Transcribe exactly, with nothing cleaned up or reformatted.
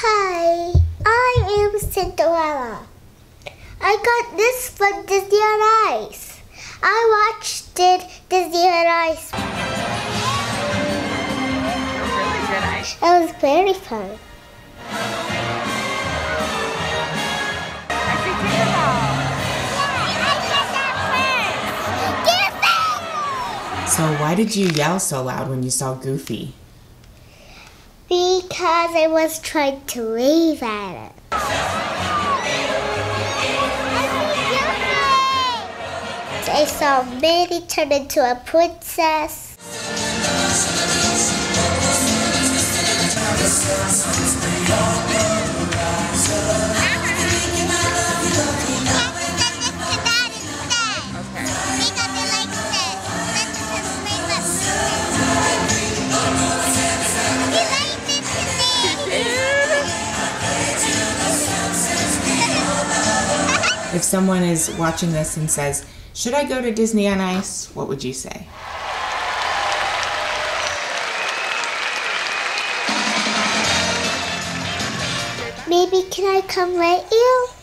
Hi, I am Cinderella. I got this from Disney on Ice. I watched it Disney on Ice. It was very fun. So why did you yell so loud when you saw Goofy? Because I was trying to wave at it. I saw Minnie turn into a princess. If someone is watching this and says, should I go to Disney on Ice? What would you say? Maybe can I come with you?